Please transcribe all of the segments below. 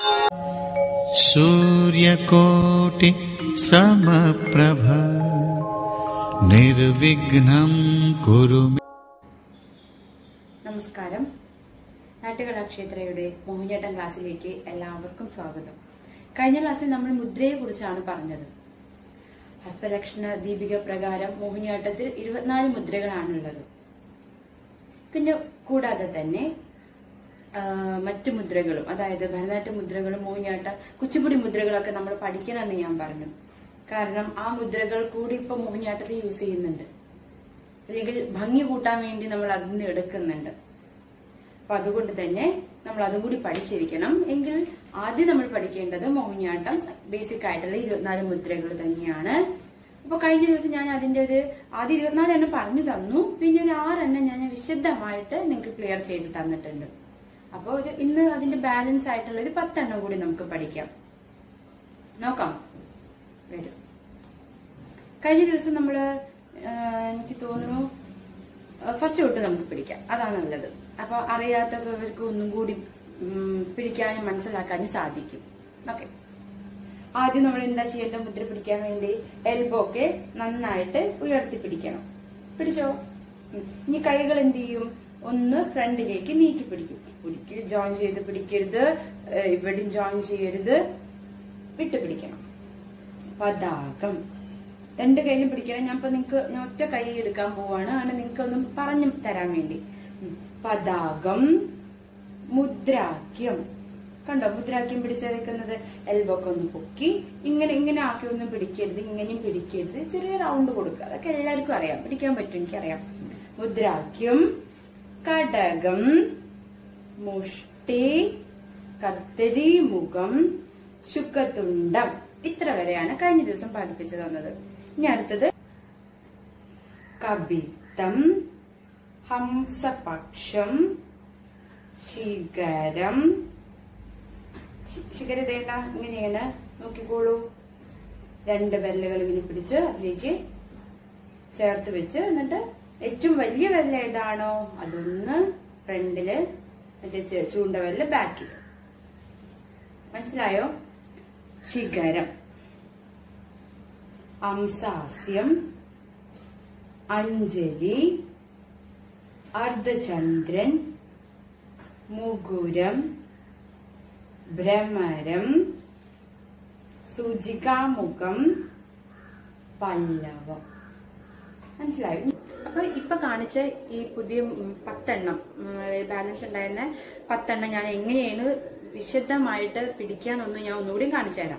सूर्यकोटि समप्रभ निर्विघ्नं कुरु मे. നമസ്കാരം. നാട്യകലാക്ഷേത്രയുടെ മോഹിനിയാട്ടം ക്ലാസ്സിലേക്ക് എല്ലാവർക്കും സ്വാഗതം. കഴിഞ്ഞ ക്ലാസ്സിൽ നമ്മൾ മുദ്രയെ കുറിച്ചാണ് പറഞ്ഞത്. ഹസ്തലക്ഷണ ദീപിക പ്രകാരം മോഹിനിയാട്ടത്തിൽ 24 മുദ്രകളാണുള്ളത്. പിന്നെ കൂടാതെ തന്നെ മറ്റു മുദ്രകളും, അതായത് ഭരതനാട്യ മുദ്രകളും മോഹിനിയാട്ട കുച്ചിപ്പുടി മുദ്രകളൊക്കെ നമ്മൾ പഠിക്കണമെന്ന് ഞാൻ പറഞ്ഞു. കാരണം ആ മുദ്രകൾ കൂടി ഇപ്പൊ മോഹിനിയാട്ടത്തിൽ യൂസ് ചെയ്യുന്നുണ്ട്, അല്ലെങ്കിൽ ഭംഗി കൂട്ടാൻ വേണ്ടി നമ്മൾ അതിൽ നിന്ന് എടുക്കുന്നുണ്ട്. അപ്പൊ അതുകൊണ്ട് തന്നെ നമ്മൾ അതും കൂടി പഠിച്ചിരിക്കണം. എങ്കിൽ ആദ്യം നമ്മൾ പഠിക്കേണ്ടത് മോഹിനിയാട്ടം ബേസിക് ആയിട്ടുള്ള 24 മുദ്രകൾ തന്നെയാണ്. അപ്പൊ കഴിഞ്ഞ ദിവസം ഞാൻ അതിന്റെ ആദ്യം 24 എണ്ണം പറഞ്ഞു തന്നു. പിന്നെ ഒരു 6 എണ്ണം ഞാൻ വിശദമായിട്ട് നിങ്ങൾക്ക് ക്ലിയർ ചെയ്ത് തന്നിട്ടുണ്ട്. അപ്പൊ ഇന്ന് അതിന്റെ ബാലൻസ് ആയിട്ടുള്ള ഒരു 10 എണ്ണം കൂടി നമുക്ക് പഠിക്കാം. നോക്കാം, വരും. കഴിഞ്ഞ ദിവസം നമ്മള് എനിക്ക് തോന്നുന്നു ഫസ്റ്റ് തൊട്ട് നമുക്ക് പിടിക്കാം, അതാണ് നല്ലത്. അപ്പൊ അറിയാത്തവർക്ക് ഒന്നും കൂടി പിടിക്കാനും മനസ്സിലാക്കാനും സാധിക്കും. ഓക്കെ, ആദ്യം നമ്മൾ എന്താ ചെയ്യേണ്ട? മുദ്ര പിടിക്കാൻ വേണ്ടി എൽബോ ഒക്കെ നന്നായിട്ട് ഉയർത്തി പിടിക്കണം. പിടിച്ചോ? ഇനി കൈകൾ എന്ത് ചെയ്യും? ഒന്ന് ഫ്രണ്ടിലേക്ക് നീക്കി പിടിക്കും. ജോയിൻ ചെയ്ത് പിടിക്കരുത്, ഇവിടെയും ജോയിൻ ചെയ്യരുത്, വിട്ട് പിടിക്കണം. പതാകം 2 കൈയിലും പിടിക്കണം. ഞാൻ ഒറ്റ കൈ എടുക്കാൻ പോവാണ്, അങ്ങനെ നിങ്ങൾക്ക് ഒന്നും പറഞ്ഞു തരാൻ വേണ്ടി. പതാകം, മുദ്രാക്യം. കണ്ടോ മുദ്രാക്യം പിടിച്ചെടുക്കുന്നത്? എൽബോക്കെ ഒന്ന് പൊക്കി ഇങ്ങനെ ആക്കി ഒന്നും പിടിക്കരുത്, ഇങ്ങനെയും പിടിക്കരുത്, ചെറിയ റൗണ്ട് കൊടുക്കുക. അതൊക്കെ എല്ലാവർക്കും അറിയാം, പിടിക്കാൻ പറ്റും, എനിക്കറിയാം. മുദ്രാക്യം, കടകം, മുഷ്ടി, കർത്തരി മുഖം, ശുക്കത്തുണ്ടം. ഇത്ര വരെയാണ് കഴിഞ്ഞ ദിവസം പഠിപ്പിച്ചു തന്നത്. ഇനി അടുത്തത് കബിത്തം, ഹംസപക്ഷം, ശിഖരം. ശിഖരം ഇതേണ്ട ഇങ്ങനെയാണ്, നോക്കിക്കോളൂ. 2 വിരലുകൾ ഇങ്ങനെ പിടിച്ച് അതിലേക്ക് ചേർത്ത് വെച്ച്, എന്നിട്ട് ഏറ്റവും വലിയ വിരൽ ഏതാണോ അതൊന്ന് ഫ്രണ്ടില്, മറ്റേ ചൂണ്ടവിരല് ബാക്കിൽ. മനസ്സിലായോ? ശിഖരം, അംസാസ്യം, അഞ്ജലി, അർദ്ധചന്ദ്രൻ, മുകുരം, ഭ്രമരം, സൂചികാമുഖം, പല്ലവം. മനസ്സിലായോ? അപ്പൊ ഇപ്പൊ കാണിച്ച ഈ പുതിയ 10 എണ്ണം ബാലൻസ് ഉണ്ടായിരുന്ന 10 എണ്ണം ഞാൻ എങ്ങനെയാണ് വിശദമായിട്ട് പിടിക്കാന്നൊന്നും ഞാൻ ഒന്നുകൂടി കാണിച്ചു തരാം.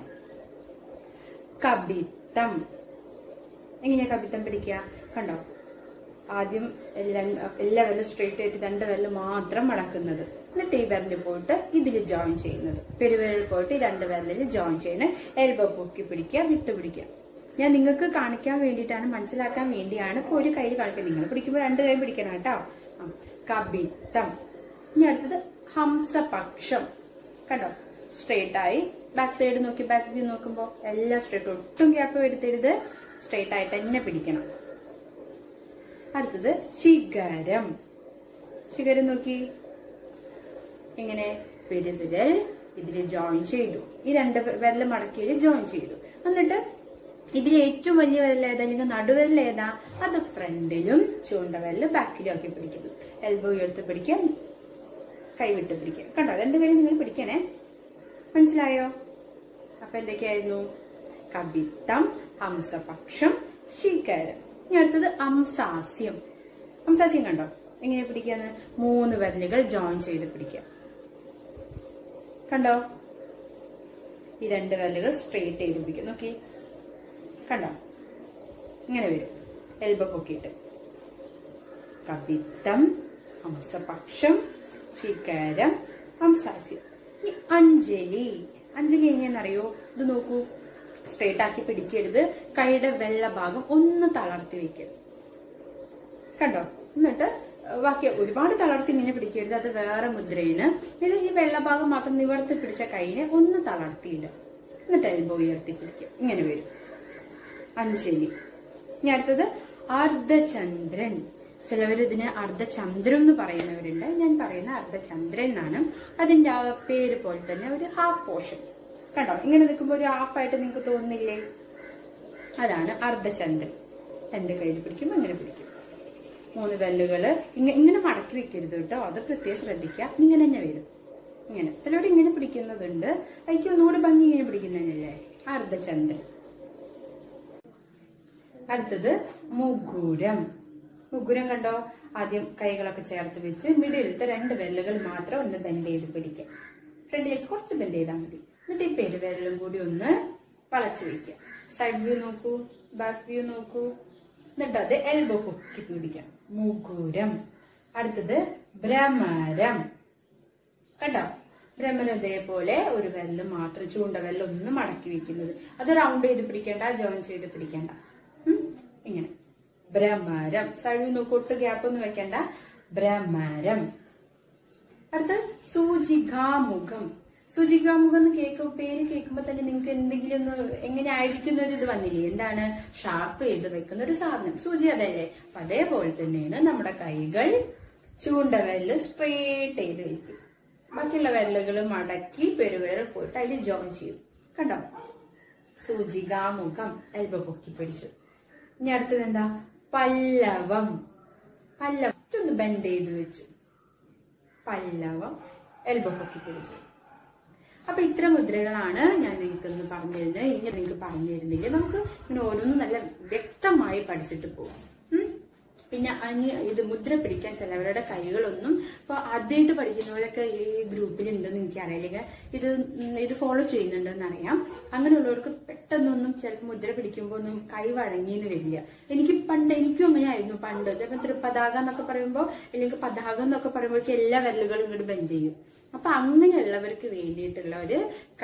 കബിത്തം. എങ്ങനെയാ കബിത്തം പിടിക്കുക? കണ്ടോ, ആദ്യം എല്ലാ വിരലും സ്ട്രെയിറ്റ് ആയിട്ട് 2 വിരല് മാത്രം മടക്കുന്നത്, എന്നിട്ട് ഈ വിരലിൽ പോയിട്ട് ഇതിൽ ജോയിൻ ചെയ്യുന്നത്, പെരുവിരൽ പോയിട്ട് 2 വിരലിൽ ജോയിൻ ചെയ്യുന്നത്, എൽബോ പൊക്കി പിടിക്കുക, വിട്ടു പിടിക്കുക. ഞാൻ നിങ്ങൾക്ക് കാണിക്കാൻ വേണ്ടിയിട്ടാണ്, മനസ്സിലാക്കാൻ വേണ്ടിയാണ്. ഇപ്പൊ ഒരു കൈ കാണിക്കുന്നത്, നിങ്ങൾ പിടിക്കുമ്പോൾ 2 കൈ പിടിക്കണം കേട്ടോ. കബിത്തം. ഇനി അടുത്തത് ഹംസപക്ഷം. കണ്ടോ, സ്ട്രെയിറ്റ് ആയി ബാക്ക് സൈഡ് നോക്കി, ബാക്ക് വ്യൂ നോക്കുമ്പോ എല്ലാം സ്ട്രെയിറ്റ്, ഒട്ടും ഗ്യാപ്പ് വരുത്തരുത്, സ്ട്രെയിറ്റ് ആയിട്ട് തന്നെ പിടിക്കണം. അടുത്തത് ശിഖരം. ശിഖരം നോക്കി, ഇങ്ങനെ പെരുവിരൽ ഇതിൽ ജോയിൻ ചെയ്തു, ഈ 2 വിരൽ മടക്കിയിൽ ജോയിൻ ചെയ്തു, എന്നിട്ട് ഇതിൽ ഏറ്റവും വലിയ വിരൽ ഏതാ, അല്ലെങ്കിൽ നടുവിരൽ ഏതാ, അത് ഫ്രണ്ടിലും ചൂണ്ടവിരല് ബാക്കിലും ആക്കി പിടിക്കുന്നു. എൽബോ ഉയർത്തി പിടിക്കാൻ, കൈ വിട്ട് പിടിക്കുക. കണ്ടോ, 2 കൈ നിങ്ങൾ പിടിക്കണേ. മനസ്സിലായോ? അപ്പൊ എന്തൊക്കെയായിരുന്നു? കബിത്തം, ഹംസപക്ഷം, ശിഖരം. ഇനി അടുത്തത് അംസാസ്യം. അംസാസ്യം കണ്ടോ എങ്ങനെ പിടിക്കാന്ന്? 3 വിരലുകൾ ജോയിൻ ചെയ്ത് പിടിക്കുക. കണ്ടോ, ഈ 2 വിരലുകൾ സ്ട്രെയിറ്റ് ചെയ്ത് പിടിക്കുക. നോക്കി, കണ്ടോ, ഇങ്ങനെ വരും, എൽബോ പൊക്കിയിട്ട്. കബിത്തം, ഹംസപക്ഷം, ശിഖരം, ഹംസാസ്യം. ഈ അഞ്ജലി. അഞ്ജലി എങ്ങനെയാണെന്നറിയോ? ഇത് നോക്കൂ, സ്ട്രെയിറ്റ് ആക്കി പിടിക്കരുത്, കൈയുടെ വെള്ള ഭാഗം ഒന്ന് തളർത്തി വെക്കരുത്. കണ്ടോ, എന്നിട്ട് ബാക്കി ഒരുപാട് തളർത്തി ഇങ്ങനെ പിടിക്കരുത്, അത് വേറെ മുദ്രയാണ്. ഇത് ഈ വെള്ള ഭാഗം മാത്രം നിവർത്തി പിടിച്ച കൈനെ ഒന്ന് തളർത്തിയില്ല, എന്നിട്ട് എൽബോ ഉയർത്തി പിടിക്കുക. ഇങ്ങനെ വരും അഞ്ജലി. ഇനി അടുത്തത് അർദ്ധചന്ദ്രൻ. ചിലവർ ഇതിന് അർദ്ധചന്ദ്രം എന്ന് പറയുന്നവരുണ്ട്. ഞാൻ പറയുന്ന അർദ്ധചന്ദ്രൻ എന്നാണ്. അതിന്റെ ആ പേര് പോലെ തന്നെ ഒരു ഹാഫ് പോർഷൻ കണ്ടോ, ഇങ്ങനെ നിൽക്കുമ്പോൾ ഒരു ഹാഫായിട്ട് നിങ്ങൾക്ക് തോന്നുന്നില്ലേ? അതാണ് അർദ്ധചന്ദ്രൻ. 2 കയ്യിൽ പിടിക്കും, അങ്ങനെ പിടിക്കും. 3 വെല്ലുകള് ഇങ്ങനെ മടക്കി വെക്കരുത് കേട്ടോ, അത് പ്രത്യേകം ശ്രദ്ധിക്കുക. ഇങ്ങനെ തന്നെ വരും. ഇങ്ങനെ ചിലവർ ഇങ്ങനെ പിടിക്കുന്നതുണ്ട്. എനിക്ക് ഒന്നുകൂടെ ഭംഗി ഇങ്ങനെ പിടിക്കുന്നതല്ലേ അർദ്ധചന്ദ്രൻ. അടുത്തത് മുകുരം. മുകുരം കണ്ടോ, ആദ്യം കൈകളൊക്കെ ചേർത്ത് വെച്ച് മിഡിലത്തെ 2 വെല്ലുകൾ മാത്രം ഒന്ന് ബെൻഡ് ചെയ്ത് പിടിക്കാം. ഫ്രണ്ടിലേക്ക് കുറച്ച് ബെൻഡ് ചെയ്താൽ മതി. എന്നിട്ട് ഈ പെരുവിരലും കൂടി ഒന്ന് വളച്ചു വെക്കുക. സൈഡ് വ്യൂ നോക്കൂ, ബാക്ക് വ്യൂ നോക്കൂ. എന്നിട്ട് അത് എൽബോ പൊക്കി പിടിക്കാം. മുകുരം. അടുത്തത് ഭ്രമരം. കണ്ടോ, ഭ്രമരം ഇതേപോലെ ഒരു വെല്ല് മാത്രം, ചൂണ്ടവെല്ല് ഒന്ന് മടക്കി വെക്കുന്നത്. അത് റൗണ്ട് ചെയ്ത് പിടിക്കേണ്ട, ജോയിൻ ചെയ്ത് പിടിക്കേണ്ട. ഇങ്ങനെ ഭ്രമരം. സൈഡ് വ്യൂ നോക്കൂ, ഒട്ട് ഗ്യാപ്പ് ഒന്നും വെക്കേണ്ട. ഭ്രമരം. അടുത്ത് സൂചികാമുഖം. സൂചികാമുഖം എന്ന് പേര് കേൾക്കുമ്പോ തന്നെ നിങ്ങൾക്ക് എന്തെങ്കിലും എങ്ങനെ ആയിരിക്കുന്ന ഒരു ഇത് വന്നില്ലേ? എന്താണ്? ഷാർപ്പ് ചെയ്ത് വെക്കുന്ന ഒരു സാധനം. സൂചി അതല്ലേ? അപ്പൊ അതേപോലെ തന്നെയാണ് നമ്മുടെ കൈകൾ. ചൂണ്ടവിരല് സ്ട്രേറ്റ് ചെയ്ത് വെക്കും. ബാക്കിയുള്ള വിരലുകൾ മടക്കി പെരുവിരൽ പോയിട്ട് അതിൽ ജോയിൻ ചെയ്യും. കണ്ടോ, സൂചികാമുഖം. എൽബോ പൊക്കി പിടിച്ചു. ഇനി അടുത്തത് എന്താ? പല്ലവം. പല്ലവം ഒന്ന് ബെൻഡ് ചെയ്ത് വെച്ചു. പല്ലവം. എൽബോ പൊക്കി പിടിച്ചു. അപ്പൊ ഇത്ര മുദ്രകളാണ് ഞാൻ നിങ്ങൾക്കൊന്ന് പറഞ്ഞു തരുന്നത്. ഇനി നിങ്ങൾക്ക് പറഞ്ഞു തരുന്നില്ല, നമുക്ക് ഇങ്ങനെ ഓരോന്നും നല്ല വ്യക്തമായി പഠിച്ചിട്ട് പോകും. പിന്നെ ഇത് മുദ്ര പിടിക്കാൻ ചിലവരുടെ കൈകളൊന്നും ഇപ്പൊ ആദ്യമായിട്ട് പഠിക്കുന്നവരൊക്കെ ഈ ഗ്രൂപ്പിലുണ്ടെന്ന് എനിക്കറിയില്ല. ഇത് ഫോളോ ചെയ്യുന്നുണ്ടെന്ന് അറിയാം. അങ്ങനെയുള്ളവർക്ക് പെട്ടെന്നൊന്നും ചിലപ്പോൾ മുദ്ര പിടിക്കുമ്പോൾ ഒന്നും കൈ വഴങ്ങിയെന്ന് വരില്ല. എനിക്കും അങ്ങനെ ആയിരുന്നു പണ്ട്. ചിലപ്പോൾ തൃപ്പതാക എന്നൊക്കെ പറയുമ്പോൾ, അല്ലെങ്കിൽ പതാകം എന്നൊക്കെ പറയുമ്പോഴേക്കും എല്ലാ വിരലുകളും ഇങ്ങോട്ട് ബെൻഡ് ചെയ്യും. അപ്പൊ അങ്ങനെയുള്ളവർക്ക് വേണ്ടിയിട്ടുള്ള ഒരു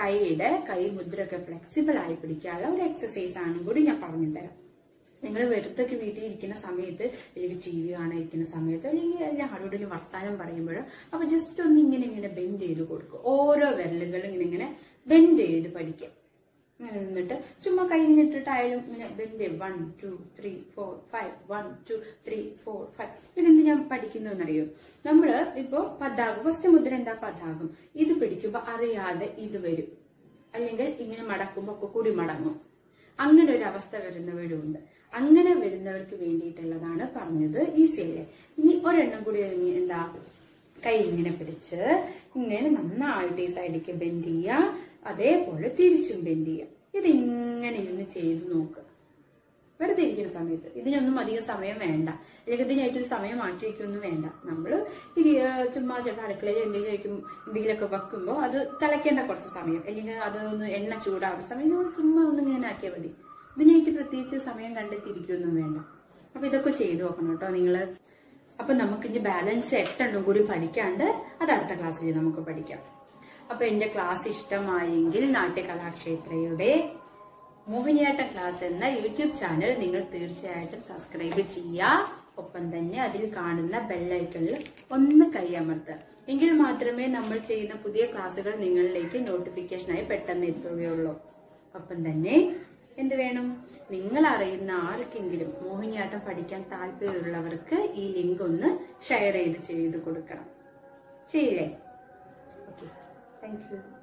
കൈ മുദ്ര ഒക്കെ ഫ്ലെക്സിബിൾ ആയി പിടിക്കാനുള്ള ഒരു എക്സസൈസ് ആണ് കൂടി ഞാൻ പറഞ്ഞു തരാം. നിങ്ങൾ വെറുതൊക്കെ വീട്ടിൽ ഇരിക്കുന്ന സമയത്ത്, അല്ലെങ്കിൽ TV കാണാനിരിക്കുന്ന സമയത്ത്, അല്ലെങ്കിൽ എല്ലാ ആരോടും വർത്താനം പറയുമ്പോഴോ അപ്പൊ ജസ്റ്റ് ഒന്ന് ഇങ്ങനെ ബെൻഡ് ചെയ്ത് കൊടുക്കും. ഓരോ വിരലുകളും ഇങ്ങനെ ബെൻഡ് ചെയ്ത് പഠിക്കാം. അങ്ങനെ നിന്നിട്ട് ചുമ്മാ കൈ ഇട്ടിട്ടായാലും ഇങ്ങനെ ബെൻഡ് 1 2 3 4 5 1 2 3 4 5. ഇതെന്ത് ഞാൻ പഠിക്കുന്നറിയോ? നമ്മള് ഇപ്പൊ പതാകം, ഫസ്റ്റ് മുദ്ര എന്താ? പതാകം. ഇത് പിടിക്കുമ്പോ അറിയാതെ ഇത് വരും, അല്ലെങ്കിൽ ഇങ്ങനെ മടക്കുമ്പോ ഒക്കെ കൂടി മടങ്ങും. അങ്ങനെ ഒരു അവസ്ഥ വരുന്നവരുണ്ട്. അങ്ങനെ വരുന്നവർക്ക് വേണ്ടിയിട്ടുള്ളതാണ് പറഞ്ഞത്. ഈസി അല്ലേ? ഇനി ഒരെണ്ണം കൂടി എന്താ? കൈ ഇങ്ങനെ പിടിച്ച് ഇങ്ങനെ നന്നായിട്ട് ഈ സൈഡിലേക്ക് ബെൻഡ് ചെയ്യുക. അതേപോലെ തിരിച്ചും ബെൻഡ് ചെയ്യുക. ഇതിങ്ങനെ ഇരുന്ന് ചെയ്ത് നോക്കുക. വെറുതെ ഇരിക്കുന്ന സമയത്ത് ഇതിനൊന്നും അധികം സമയം വേണ്ട, അല്ലെങ്കിൽ ഇതിനായിട്ടൊരു സമയം മാറ്റി വയ്ക്കൊന്നും വേണ്ട. നമ്മള് ചുമ്മാ ചിലപ്പോൾ അടുക്കളയിൽ എന്തെങ്കിലുമൊക്കെ വെക്കുമ്പോൾ അത് തിളയ്ക്കേണ്ട കുറച്ച് സമയം, അല്ലെങ്കിൽ അതൊന്ന് എണ്ണ ചൂടാവുന്ന സമയം ചുമ്മാ ഒന്ന് ഇങ്ങനെ ആക്കിയാൽ മതി. ഇതിനായിട്ട് പ്രത്യേകിച്ച് സമയം കണ്ടെത്തിയിരിക്കൊന്നും വേണ്ട. അപ്പൊ ഇതൊക്കെ ചെയ്തു നോക്കണം കേട്ടോ നിങ്ങള്. അപ്പൊ നമുക്ക് ഇനി ബാലൻസ് 8 എണ്ണം കൂടി പഠിക്കാണ്ട് അത് അടുത്ത ക്ലാസ്സിൽ നമുക്ക് പഠിക്കാം. അപ്പൊ എന്റെ ക്ലാസ് ഇഷ്ടമായെങ്കിൽ നാട്യകലാക്ഷേത്രയുടെ മോഹിനിയാട്ടം ക്ലാസ് എന്ന യൂട്യൂബ് ചാനൽ നിങ്ങൾ തീർച്ചയായിട്ടും സബ്സ്ക്രൈബ് ചെയ്യുക. ഒപ്പം തന്നെ അതിൽ കാണുന്ന ബെല്ലൈക്കണിൽ ഒന്ന് കൈയമർത്തുക. എങ്കിൽ മാത്രമേ നമ്മൾ ചെയ്യുന്ന പുതിയ ക്ലാസ്സുകൾ നിങ്ങളിലേക്ക് നോട്ടിഫിക്കേഷനായി പെട്ടെന്ന് എത്തുകയുള്ളൂ. ഒപ്പം തന്നെ എന്ത് വേണം? നിങ്ങൾ അറിയുന്ന ആർക്കെങ്കിലും മോഹിനിയാട്ടം പഠിക്കാൻ താല്പര്യമുള്ളവർക്ക് ഈ ലിങ്ക് ഒന്ന് ഷെയർ ചെയ്ത് കൊടുക്കണം. ചെയ്യില്ലേ? Okay, thank U.